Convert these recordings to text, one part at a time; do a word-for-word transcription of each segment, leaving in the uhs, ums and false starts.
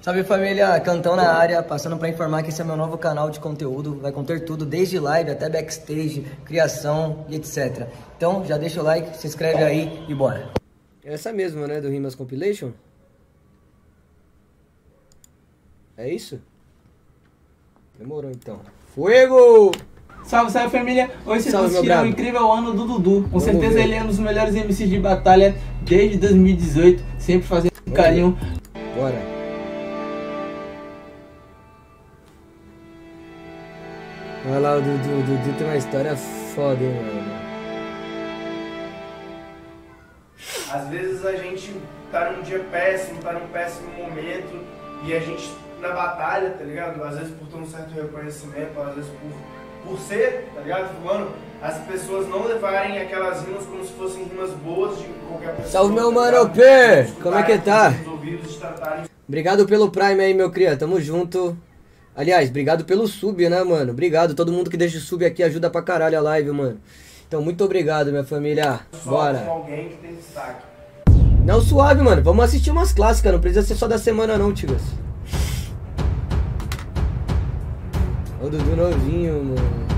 Salve família, Cantão na área, passando para informar que esse é meu novo canal de conteúdo, vai conter tudo, desde live até backstage, criação e etcétera. Então já deixa o like, se inscreve aí e bora. Essa mesma, né, do Rimas Compilation? É isso? Demorou então. Fuego! Salve, salve família! Hoje vocês Salve, assistiram o incrível ano do Dudu. Com Vamos certeza ver. Ele é um dos melhores M Cs de batalha desde dois mil e dezoito, sempre fazendo Vamos carinho. Ver. Bora! Olha lá, o Dudu, o Dudu tem uma história foda, hein, mano? Às vezes a gente tá num dia péssimo, tá num péssimo momento e a gente na batalha, tá ligado? Às vezes por ter um certo reconhecimento, às vezes por, por ser, tá ligado? Mano, as pessoas não levarem aquelas rimas como se fossem rimas boas de qualquer pessoa. Salve, meu tá mano P! Como é que tá? Tratarem... Obrigado pelo Prime aí, meu cria, tamo junto. Aliás, obrigado pelo sub, né, mano? Obrigado, todo mundo que deixa o sub aqui ajuda pra caralho a live, mano. Então, muito obrigado, minha família. Só bora. Com alguém que tem destaque. Não, suave, mano. Vamos assistir umas clássicas, não precisa ser só da semana não, tigas. O Dudu novinho, mano.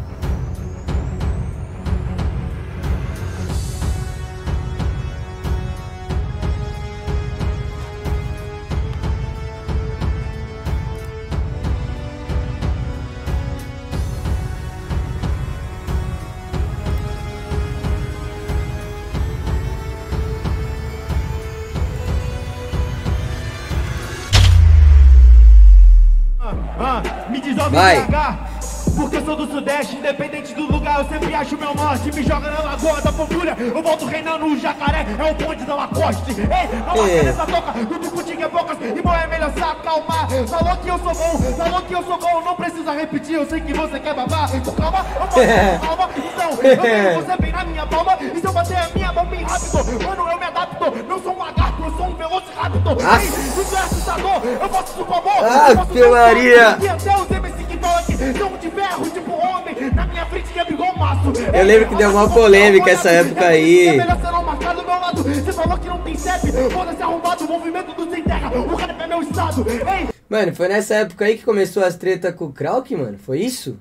Ah, me dissolve Vai. B H, porque eu sou do Sudeste, independente do lugar, eu sempre acho meu norte. Me joga na lagoa da Pampulha, eu volto reinando o jacaré, é o bonde da Lacoste. Ei, não marca nessa toca, tudo contigo é bocas, irmão, é melhor se acalmar. Falou que eu sou bom, falou que eu sou bom, não precisa repetir, eu sei que você quer babar. Então calma, eu posso calma, então eu tenho você bem na minha palma, e se eu bater a minha mão bem rápido, mano, eu me adapto, não sou um lagarto, eu sou um velociraptor. Ah. Ei, isso é assustador, eu posso super amor, Ah, eu posso que Maria! e até os M C que falam aqui são de ferro, tipo homem, na minha frente que é igual maço. Eu lembro que deu uma polêmica essa época aí. É melhor você não marcar do meu lado. Você falou que não tem C E P, foda-se arrombado, o movimento do sem terra, o cara é meu estado. Ei! Mano, foi nessa época aí que começou as tretas com o Krauk, mano? Foi isso?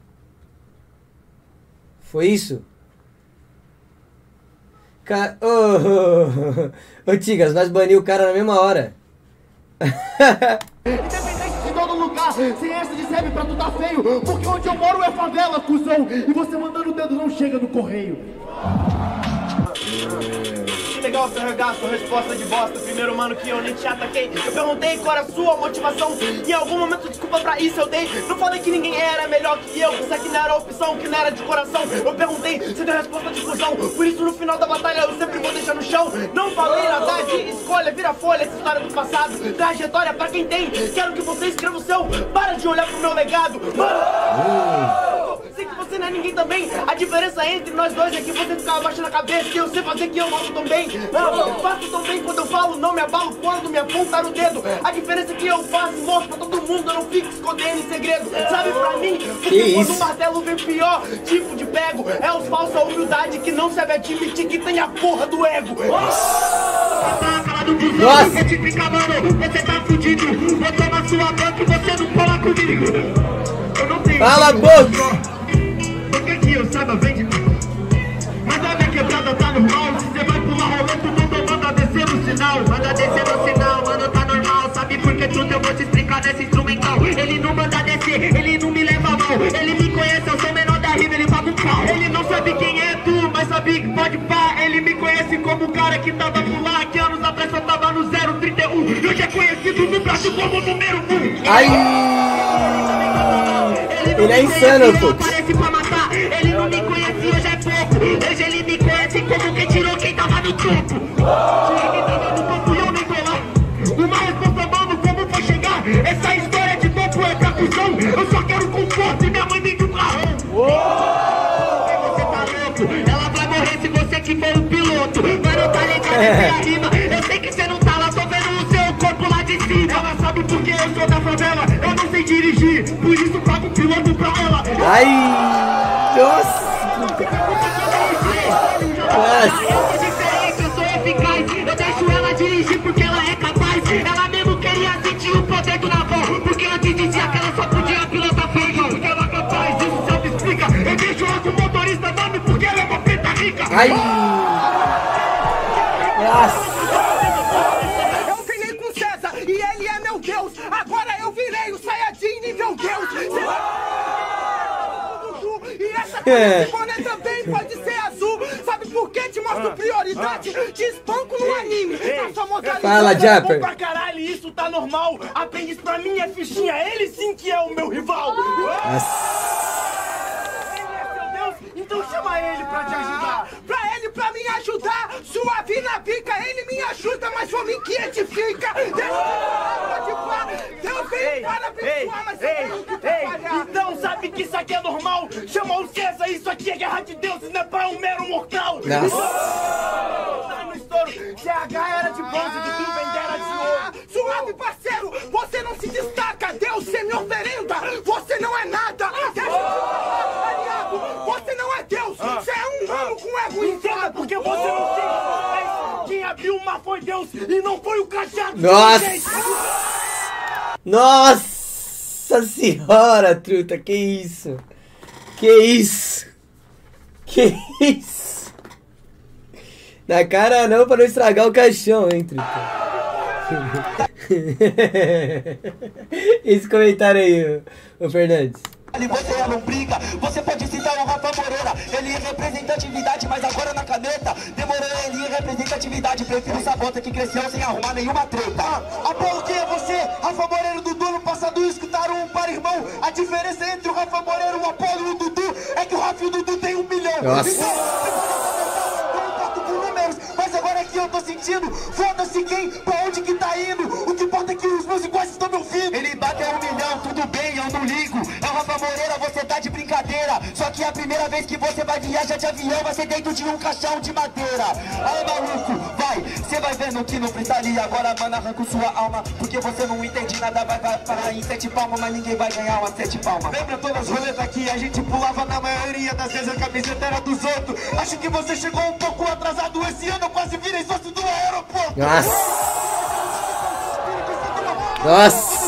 Foi isso? Ca... Ô, oh, oh, oh, Tigas, nós banimos o cara na mesma hora. Independente de todo lugar, sem essa de serve pra tu tá feio. Porque onde eu moro é favela, cuzão. E você mandando o dedo não chega no correio. Que legal seu regaço, resposta de bosta. Primeiro, mano, que eu nem te ataquei. Eu perguntei qual era a sua motivação. Em algum momento, desculpa pra isso eu dei. Não falei que ninguém era melhor que eu. Isso aqui não era opção, que não era de coração. Eu perguntei, você deu resposta de fusão. Por isso, no final da batalha, eu sempre vou deixar no chão. Não falei nada de escolha, vira folha. Essa história do passado, trajetória pra quem tem. Quero que você escreva o seu. Para de olhar pro meu legado. Mano, sei que você não é ninguém também. A diferença entre nós dois é que você fica abaixando a cabeça e eu sei fazer que eu faço tão bem. Não, eu faço tão bem quando eu falo, não me abalo quando me apontar o dedo. A diferença é que eu faço, mostro pra todo mundo, eu não fico escondendo em segredo. Sabe pra mim, porque quando o martelo vem pior tipo de pego, é os falsos a humildade que não sabe admitir que tem a porra do ego. Nossa! Você tá fudido, vou tomar sua banca e você não fala comigo. Eu não tenho. Cala a boca! Porque que eu saiba bem de mim. Mas a minha quebrada tá normal. Se você vai pular rolê, tu mundo manda descer no sinal. Manda descer no sinal, mano, tá normal. Sabe por que tudo eu vou te explicar nesse instrumental. Ele não manda descer, ele não me leva mal. Ele me conhece, eu sou o menor da rima, ele paga um pau. Ele não sabe quem é tu, mas sabe que pode pá. Ele me conhece como o cara que tava por lá, que anos atrás só tava no zero trinta e um. E hoje é conhecido no Brasil como número um. Ai! Ele é insano, pô. Parece pra matar. Ele não me conhece, hoje é pouco. Hoje ele me conhece como quem tirou quem tava no topo. Quem tava no topo e eu nem tô lá. Uma resposta, mano, como foi chegar? Essa história de topo é pra cuzão. Eu só quero conforto e minha mãe vem de um carrão. Você tá louco? Ela vai morrer se você que for o piloto. Mano, tá ligado? Essa é a rima. Eu sei que você não tá lá, tô vendo o seu corpo lá de cima. Ela sabe porque eu sou da favela. Eu não sei dirigir, por isso pago um piloto pra ela. Ai! Nossa! Nossa! Eu sou diferente, eu sou eficaz. Eu deixo ela dirigir porque ela é capaz. Ela mesmo queria ia sentir o poder do Navão. Porque antes dizia que ela só podia pilotar feijão. Porque ela é capaz, isso se explica. Eu deixo ela com o motorista nome porque ela é uma preta rica. Ai! Nossa! Eu treinei com César e ele é meu Deus. Agora eu virei o Saiyajin nível Deus. E essa cor de boné também pode ser azul. Sabe por que te mostro prioridade? Te espanco no anime. Essa modalidade Fala, Japper. é bom pra caralho, isso tá normal. Aprende pra mim é fichinha, ele sim que é o meu rival. Então chama ele pra te ajudar. Pra ele, pra me ajudar. Suave na pica, ele me ajuda, mas foi mim que edifica. Deus veio para abençoar, mas eu que trabalhar. Então sabe que isso aqui é normal. Chama o César, isso aqui é guerra de deuses, não é pra um mero mortal. Tá no estouro, C H era de bronze, Dudu vendera de ouro. Suave parceiro, você não se destaca. Deus, você me oferenda, você não é nada. Aliado, você não é Deus, você é um humano com ego inflado. Porque você não tem. Quem abriu o mar foi Deus e não foi o cajado. Nossa! Nossa senhora, truta, que isso? Que isso? Que isso? Na cara não, pra não estragar o caixão, hein, truta? Esse comentário aí, ô Fernandes. Você não briga, você pode citar o Rafa Moreira. Ele é representatividade, mas agora na caneta. Demorou, ele é representatividade. Prefiro Sabota que cresceu sem arrumar nenhuma treta. Ah, Apolo, quem é você? Rafa Moreira e o Dudu no passado escutaram um par irmão. A diferença entre o Rafa Moreira, o Apolo e o Dudu é que o Rafa e o Dudu tem um milhão. Nossa. Mas agora aqui eu tô sentindo, foda-se quem, pra onde que tá indo. O que importa é que os meus iguais estão me ouvindo. Ele bateu um milhão, tudo bem, eu não ligo. É o Rafa Moreira, você tá de brincadeira. Só que é a primeira vez que você vai viajar de avião vai ser dentro de um caixão de madeira. Aí maluco, vai, você vai vendo que não freestyle. Agora mano, arranco sua alma, porque você não entende nada. Vai, vai parar em sete palmas, mas ninguém vai ganhar uma sete palmas. Lembra todas as roletas que a gente pulava na maioria das vezes a camiseta era dos outros. Acho que você chegou um pouco atrasado esse ano. Eu quase virei sócio do aeroporto. Nossa. Nossa.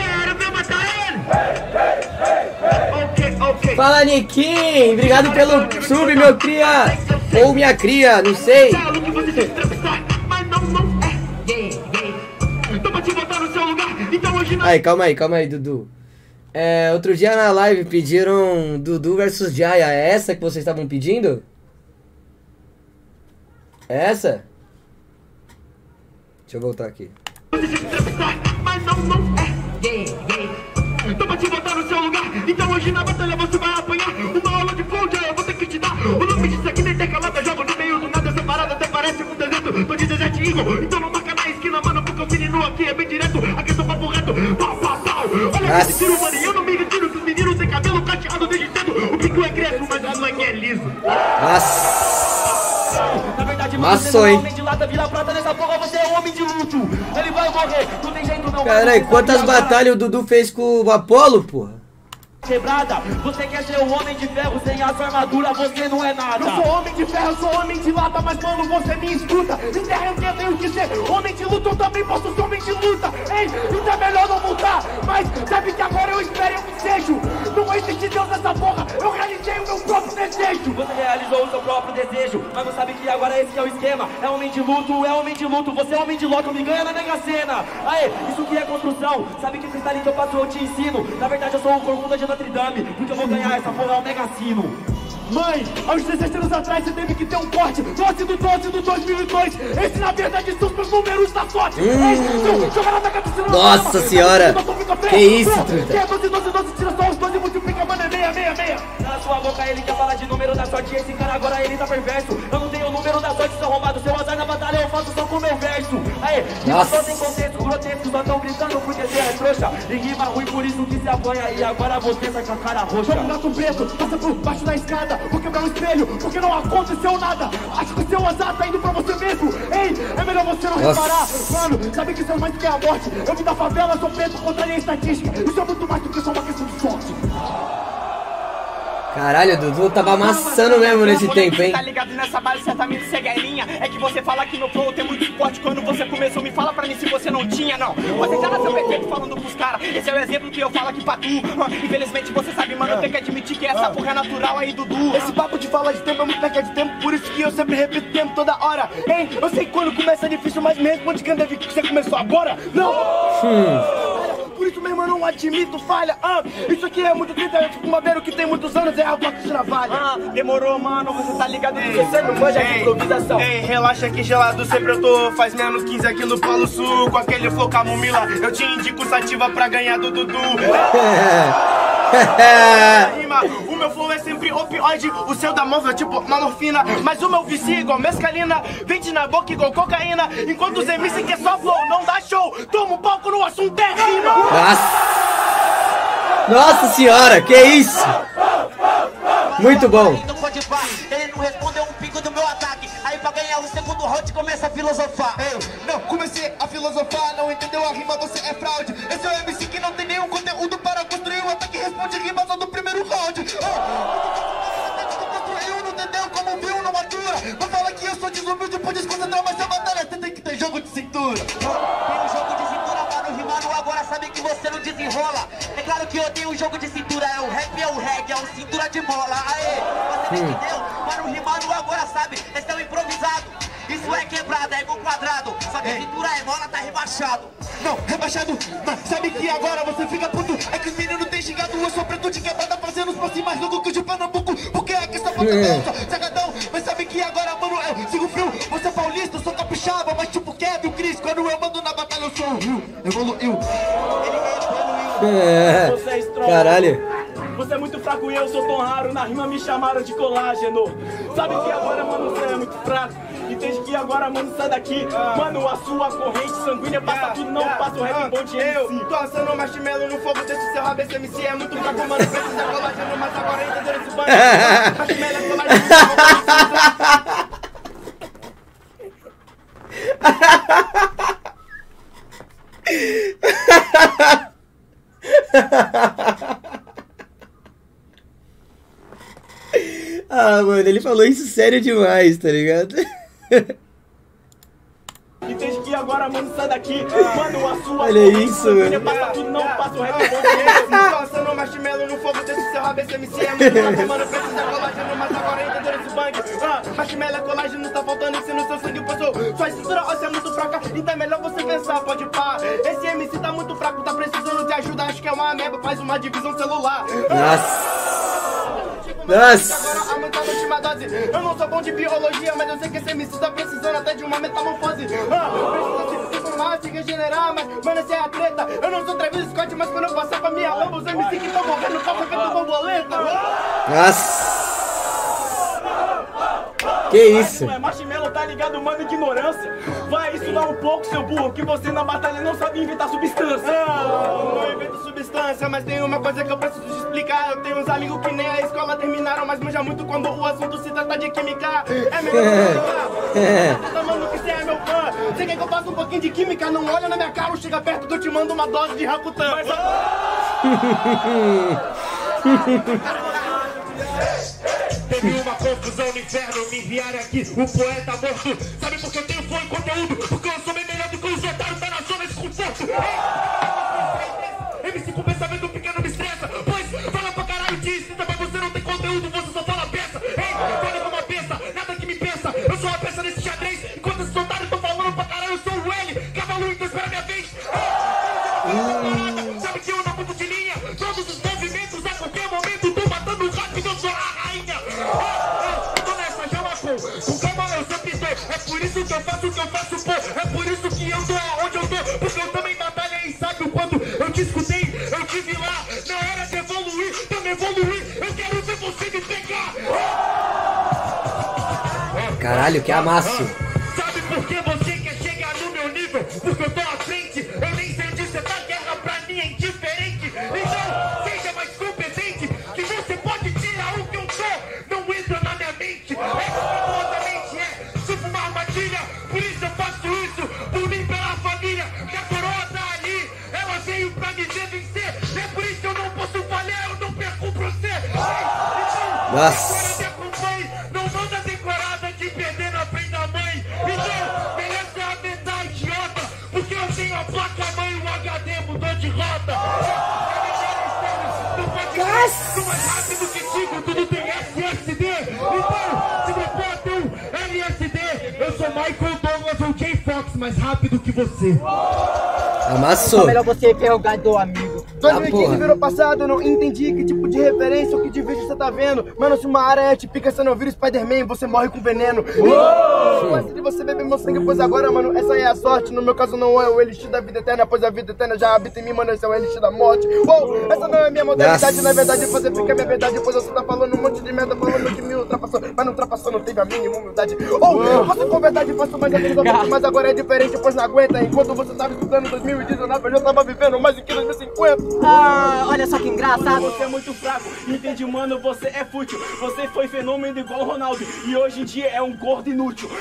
Fala, Niquim. Obrigado pelo sub, meu cria. Ou minha cria, não sei. Aí, calma aí, calma aí, Dudu. É, outro dia na live pediram Dudu versus Jaya. É essa que vocês estavam pedindo? É essa? Deixa eu voltar aqui. Mas não, não é gay, gay. Tô pra te botar no seu lugar. Então hoje na batalha você vai apanhar. Uma aula de flow, eu vou ter que te dar. O nome disso aqui nem tem calada. Jogo no meio do nada separado, até parece um deserto. Tô de Desert Eagle, então não marca na esquina, mano. Porque o menino aqui é bem direto. Aqui eu sou papo reto, pau, pau, pau. Olha esse tiro, mano, e eu não me retiro. Que os meninos têm cabelo cacheado desde cedo. O pico é crespo, mas o moleque é liso. Nossa. Na verdade, Maçou, hein? homem de lata, vira prata nessa porra, você é um homem de luto. Ele vai morrer, não tem jeito não. Caralho, quantas batalhas o Dudu fez com o Apolo, porra? Quebrada, você quer ser um homem de ferro sem a sua armadura, você não é nada. Eu sou homem de ferro, eu sou homem de lata, mas mano, você me escuta. Em terra eu tenho que ser homem de luta, eu também posso ser homem de luta. Ei, então é melhor não mudar, mas sabe que agora eu espero eu me sejo. Não existe Deus nessa porra, eu realizei o meu próprio desejo. Você realizou o seu próprio desejo, mas não sabe que agora esse é o esquema. É homem de luto, é homem de luto, você é homem de loto, me ganha na Mega Sena. Aê, isso que é construção, sabe que freestyle que eu faço eu te ensino. Na verdade eu sou o corcunda de Notre Dame, porque eu vou ganhar essa porra, é o Mega Sino. Mãe, há uns dezesseis anos atrás você teve que ter um corte. Doce do doce do dois mil e dois. Esse na verdade são os meus números da sorte. Hum. Nossa senhora. Que isso, truta? Que é doze, doze, doze, tira só os doze e multiplica, mano, é meia, meia, meia. Na sua boca ele quer falar de número da sorte. Esse cara agora ele tá perverso. Eu não tenho o número da sorte, seu arrombado. Seu azar na batalha eu faço só com o meu verso. Aê, nossa. Só tem contexto grotesco, só tão gritando porque você é trouxa. E rima ruim, por isso que se apanha. E agora você sai com a cara roxa. Sou um gato preto, passa por baixo da escada. Vou quebrar o espelho, porque não aconteceu nada. Acho que o seu azar tá indo pra você mesmo. Ei, é melhor você não nossa. reparar. Mano, sabe que isso é mais do que a morte. Eu vim da favela, sou preto, contrariei a estatística. Isso é muito mais do que só uma questão de sorte. Caralho, o Dudu tava amassando mesmo nesse tempo, hein? Tá ligado nessa base, certamente segue a linha. É que você fala que no flow tem muito esporte. Quando você começou, me fala pra mim se você não tinha, não. Você já nasceu perfeito falando pros caras. Esse é o exemplo que eu falo aqui pra tu. Infelizmente você sabe, mano, eu tenho que admitir que essa porra é natural aí, Dudu. Esse papo de falar de tempo é muito perca de tempo. Por isso que eu sempre repito tempo toda hora. Hein? Eu sei que quando começa é difícil, mas me responde quando deve que você começou agora. Não! Hum. Por isso, meu irmão, não admito falha. Ah, isso aqui é muito triste, é tipo uma beira que tem muitos anos, é a bloco de navalha. Ah, demorou, mano, você tá ligado que você não manja de improvisação. Ei, relaxa que gelado sempre eu tô. Faz menos quinze aqui no Polo Sul. Com aquele flow camomila, eu te indico sativa pra ganhar do Dudu. O meu flow é sempre opioide, o seu da móvel é tipo uma morfina. Mas o meu vicia igual mescalina, vende na boca igual cocaína. Enquanto os M C que é só flow, não dá show. Toma um palco no assunto é rima. Nossa! Nossa senhora, que isso? Muito bom. Ele não respondeu um pico do meu ataque. Aí pra ganhar o segundo round começa a filosofar. Eu não comecei a filosofar, não entendeu a rima, você é fraude. Esse é o M C que não tem nenhum conteúdo para construir um ataque. Responde rima só do primeiro round. Construiu, não entendeu como viu, não atura. Não fala que eu sou desumilde, pode desconcentrar, mas é batalha, você tem que ter jogo de cintura. Tem um jogo de cintura, mano, rimando agora sabe que você não desenrola. É claro que eu tenho um jogo de cintura, é o rap, é o reggae, é o cintura de mola. Aê, você não entendeu? Mano, rimando agora sabe, esse é o improvisado. Isso é quebrado, é igual quadrado. Só que cintura é mola, tá rebaixado. Não, rebaixado, mas sabe que agora você fica puto. É que os meninos têm xingado, eu sou preto de quebrada, fazendo os passos mais loucos que o de Pernambuco. Porque é que essa foto é sagadão. Mas sabe que agora, mano, eu sigo frio. Você é paulista, eu sou capixaba, mas tipo Kevin, o Cris. Quando eu mando na batalha, eu sou o Rio. Evoluiu. Ele evoluiu. É. Você é strong. Caralho. Você é muito fraco e eu sou tão raro. Na rima me chamaram de colágeno. Sabe que agora, mano, você é muito fraco. Entende que agora, mano, sai daqui. Mano, a sua corrente sanguínea passa tudo, não passa o rap bom de M C. Eu tô assando marshmallow no fogo desse seu rabo. Esse M C é muito fraco, mano, precisa colágeno. Mas agora entenderam esse banho. Marshmallow é colágeno. Ah, mano, ele falou isso sério demais, tá ligado? Entende que agora, mano, sai daqui. Mano, a sua olha isso, mano. Passa tudo, não passa o rap bom de M C. Tô assando marshmallow no fogo desse seu rabo. Esse M C é muito fraco, mano, precisa colágeno. Mas agora entenderam esse bang. Ah, marshmallow é colágeno, tá faltando isso no seu sangue. Passou, sua estrutura óssea é muito fraca. Então é melhor você pensar, pode pá. Esse M C tá muito fraco, tá precisando de ajuda. Acho que é uma ameba, faz uma divisão celular. Nossa! Nossa! Agora aumentar a última dose. Eu não sou bom de biologia, mas eu sei que esse M C tá precisando até de uma metamorfose. Ah, precisa se transformar, se regenerar, mas mano, essa é a treta. Eu não sou Travis Scott, mas quando eu passar pra minha lamba, os M C que tão morrendo passam feito borboleta. Nossa! Que isso? É marshmallow, tá ligado, mano, ignorância. Vai estudar um pouco, seu burro, que você na batalha não sabe inventar substância. Ah, não invento substância, mas tem uma coisa que eu preciso te explicar. Eu tenho uns amigos que nem a escola terminaram, mas manja muito quando o assunto se trata de química. É melhor É. tá, mano, que você é meu fã. Você quer que eu faça um pouquinho de química? Não olha na minha cara ou chega perto que eu te mando uma dose de Rakutan. Mas... Teve uma confusão no inferno, me enviaram aqui, o poeta morto. Sabe por que eu tenho flow e conteúdo? Porque eu sou bem melhor do que os otários da nação nesse conforto. M C com pensamento pequeno me estressa. Pois, fala pra caralho de excita, mas você não tem conteúdo, você só fala peça. Ei, fala como uma peça, nada que me pensa. Eu sou uma peça nesse xadrez, enquanto esses otários tão falando pra caralho, eu sou o L. Cavalo, então espera minha vez. Sabe que eu não mudo de linha, todos os movimentos a qualquer momento tô matando rápido, eu sou a rainha. Eu tô nessa jamacu, com calma eu sempre estou. É por isso que eu faço o que eu faço, pô. É por isso que eu tô aonde eu tô. Porque eu também batalha e sabe o quando eu te escutei, eu te vi lá. Na hora de evoluir, também evoluir. Eu quero ver você me pegar. Caralho, que amasso. Sabe por que você quer chegar no meu nível? Porque eu tô à frente. Eu nem sei onde você tá, guerra pra mim é indiferente. Então, seja mais competente. Que você pode tirar o que eu sou. Não entra na minha mente. É completamente é. Tipo uma armadilha. Por isso eu faço isso. Por mim, pela família. Minha coroa tá ali. Ela veio pra me ver vencer. É por isso que eu não posso falhar. Eu não perco pra você. Então, Nossa. Não manda decorada de perder na frente da mãe. Então, beleza, a tentar idiota. Porque eu tenho a placa mãe e o H D mudou de rota. Tudo mais rápido que Tigo, tudo tem S S D. Então, se você tem um L S D, eu sou Michael Douglas ou Jay Fox, mais rápido que você. Amassou. É melhor você interrogar do amigo. dois mil e quinze virou passado, eu não entendi que tipo de referência ou que de vídeo você tá vendo. Mano, se uma aranha te pica, você não vira Spider-Man, você morre com veneno. Gosto de você beber meu sangue, pois agora, mano, essa é a sorte. No meu caso não é o elixir da vida eterna, pois a vida eterna já habita em mim, mano, esse é o elixir da morte. Uou, essa não é minha modalidade, Nossa. na verdade, fazer fica a minha verdade, pois você tá falando um monte de merda, falando que me ultrapassou, mas não ultrapassou, não teve a mínima humildade. Ou, você com verdade, faço mais amigos, mas agora é diferente, pois não aguenta. Enquanto você tava estudando em dois mil e dezenove, eu já tava vivendo mais do que dois mil e cinquenta. Ah, olha só que engraçado. Você é muito fraco, entende, mano, você é fútil. Você foi fenômeno igual o Ronaldo e hoje em dia é um gordo inútil.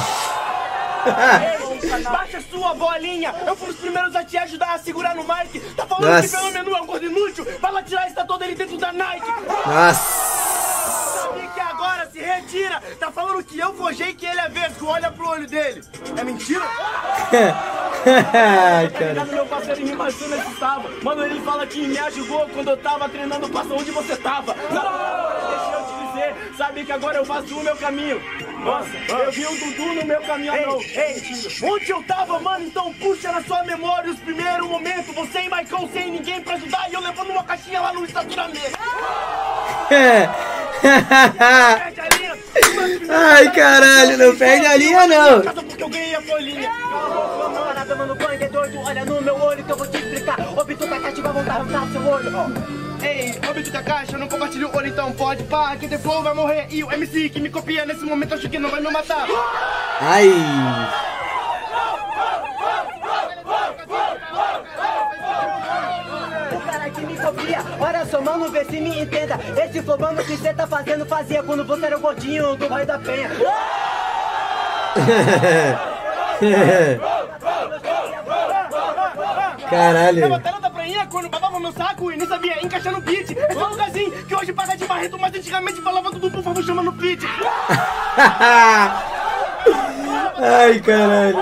Ei, baixa sua bolinha. Eu fui os primeiros a te ajudar a segurar no mic. Tá falando Nossa. que fenômeno é um gordo inútil? Vai lá tirar a estátua dele dentro da Nike. Nossa. Sabe que agora se retira. Tá falando que eu forjei que ele é vesgo. Olha pro olho dele. É mentira? Ai, Tá cara. ligado, meu parceiro em rimação nesse tava. Mano, ele fala que me ajudou quando eu tava treinando. Passa onde você tava. Não, deixa eu te dizer. Sabe que agora eu faço o meu caminho. Nossa, eu vi o Dudu no meu caminho. Ei, ei, onde eu tava, mano? Então puxa na sua memória os primeiros momentos. Você e Maicon sem ninguém pra ajudar. E eu levando uma caixinha lá no estacionamento. Perde a linha. Ai, caralho, não perde a linha, não. Porque eu ganhei a folhinha. Parada, mano, bang é doido. Olha no meu olho que eu vou te explicar. Ô, Vitor Kakashi vai voltar a arrancar seu olho, ó. Ei, o bicho da caixa, não compartilha o olho, então pode pá. Quem tem flow vai morrer e o M C que me copia nesse momento acho que não vai me matar. Ai. O cara que me copia, olha só, mano, vê se me entenda. Esse flow, mano, que cê tá fazendo, fazia quando você era o gordinho do Bairro da Penha. Caralho. Na batalha da prainha, quando babava meu saco e nem sabia encaixar no beat. Esse é um lugarzinho que hoje paga de barreto, mas antigamente falava tudo por favor, chama no beat. Ai, caralho.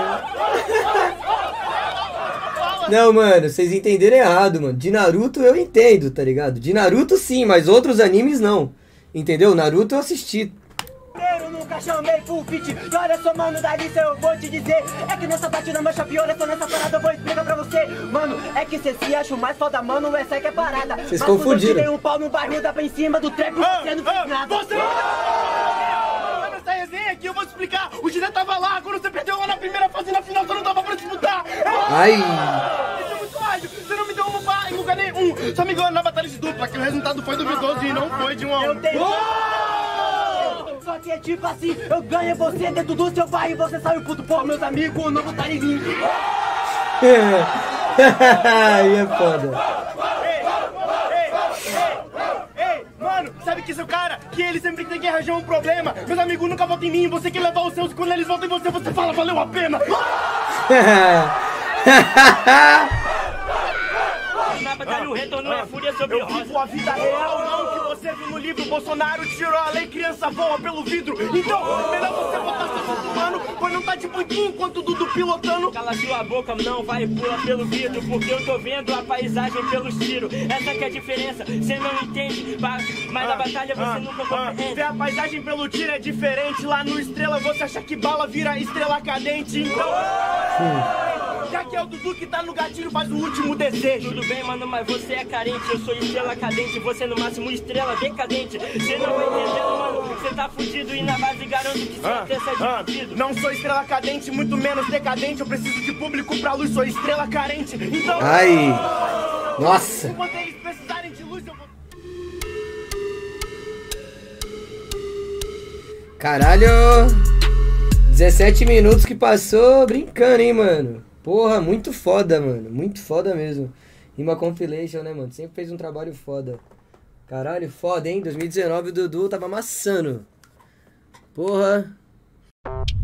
Não, mano, vocês entenderam errado, mano. De Naruto eu entendo, tá ligado? De Naruto sim, mas outros animes não. Entendeu? Naruto eu assisti. Eu nunca chamei full fit. E olha só, mano, da lista eu vou te dizer. É que nessa parte não mancha pior, é só nessa parada eu vou explicar pra você. Mano, é que cê se acha o mais foda, mano, essa é que é parada. Vocês mas quando eu confundiram. tirei um pau no barril, dá pra em cima do trap, você não fez nada. Você não essa resenha aqui, eu vou te explicar. O Gire tava lá, quando você perdeu lá na primeira fase, na final você não tava pra disputar. Ai. Isso é muito ágil, você não me deu um bar em lugar nenhum. Só me ganhou na batalha de dupla, que o resultado foi duvidoso e não foi de um a um. Eu tenho... Só que é tipo assim, eu ganho você dentro do seu bar e você saiu puto por meus amigos, o novo tá em mim. Aí é foda. Ei, mano, sabe que seu cara, que ele sempre tem que arranjar um problema. Meus amigos nunca votam em mim, você quer levar os seus e quando eles votam em você, você fala, valeu a pena. Na batalha o retorno é fúria sobre Eu vivo a vida real, não que você viu no livro. Bolsonaro tirou a lei, criança voa pelo vidro. Então, melhor você botar seu fundo, mano, pois não tá de banquinho enquanto o Dudu pilotando. Cala sua boca, não vai pula pelo vidro, porque eu tô vendo a paisagem pelos tiros. Essa que é a diferença, cê não entende, mas na batalha você nunca compreende. Ver a paisagem pelo tiro é diferente. Lá no Estrela você acha que bala vira estrela cadente. Então, já que é o Dudu que tá no gatilho, faz o último desejo. Tudo bem, mano, mas você é carente. Eu sou estrela cadente, você no máximo estrela decadente. Cê não vai entendendo, mano, cê tá fudido. E na base garanto que cê Ah, até sai de ah, fudido. não sou estrela cadente, muito menos decadente. Eu preciso de público pra luz, sou estrela carente. Então, Ai. Nossa. enquanto eles precisarem de luz, eu vou... Caralho. dezessete minutos que passou brincando, hein, mano. Porra, muito foda, mano. Muito foda mesmo. Rima Compilation, né, mano? Sempre fez um trabalho foda. Caralho, foda, hein? dois mil e dezenove o Dudu tava amassando. Porra.